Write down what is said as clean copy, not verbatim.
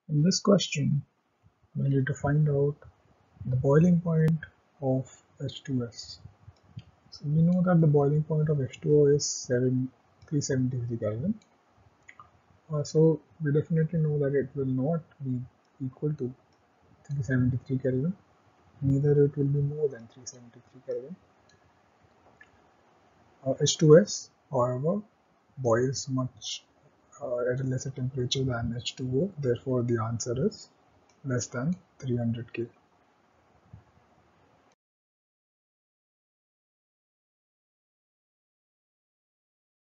In this question, we need to find out the boiling point of H2S. So we know that the boiling point of H2O is 373 Kelvin. So we definitely know that it will not be equal to 373 Kelvin. Neither it will be more than 373 Kelvin. H2S, however, boils much at a lesser temperature than H2O. Therefore, the answer is less than 300 K.